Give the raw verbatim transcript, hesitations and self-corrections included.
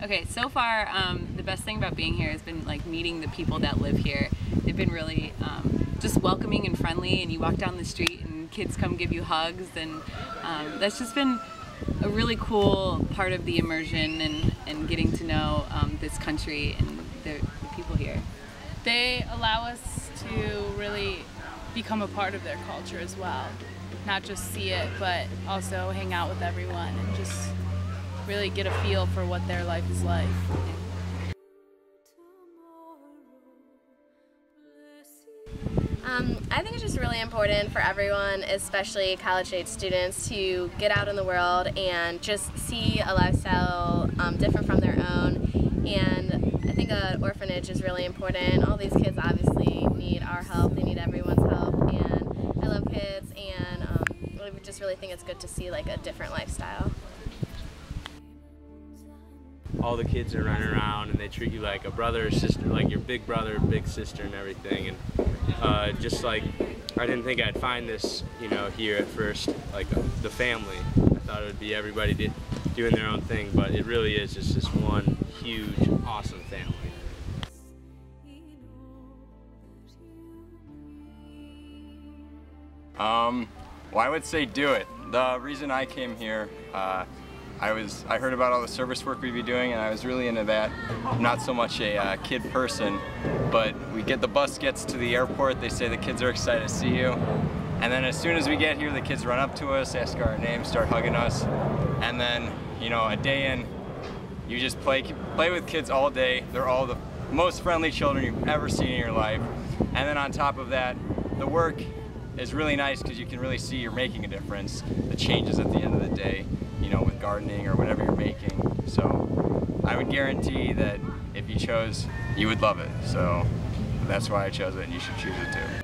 Okay, so far um, the best thing about being here has been like meeting the people that live here. They've been really um, just welcoming and friendly, and you walk down the street and kids come give you hugs, and um, that's just been a really cool part of the immersion and, and getting to know um, this country and the, the people here. They allow us to really become a part of their culture as well. Not just see it, but also hang out with everyone and just really get a feel for what their life is like. Um, I think it's just really important for everyone, especially college-age students, to get out in the world and just see a lifestyle um, different from their own. And I think an orphanage is really important. All these kids obviously need our help. They need everyone's help. And I love kids, and um, I just really think it's good to see like a different lifestyle. All the kids are running around and they treat you like a brother or sister, like your big brother, big sister and everything. And uh, just like, I didn't think I'd find this, you know, here at first, like uh, the family. I thought it would be everybody did, doing their own thing, but it really is just this one huge, awesome family. Um, well, I would say do it. The reason I came here, uh, I was I heard about all the service work we'd be doing, and I was really into that. I'm not so much a uh, kid person, but we get the bus gets to the airport, they say the kids are excited to see you, and then as soon as we get here, the kids run up to us, ask our names, start hugging us, and then, you know, a day in, you just play play with kids all day. They're all the most friendly children you've ever seen in your life, and then on top of that, the work is really nice because you can really see you're making a difference. The changes at the end of the day, you know, with gardening or whatever you're making. So I would guarantee that if you chose, you would love it. So that's why I chose it, and you should choose it too.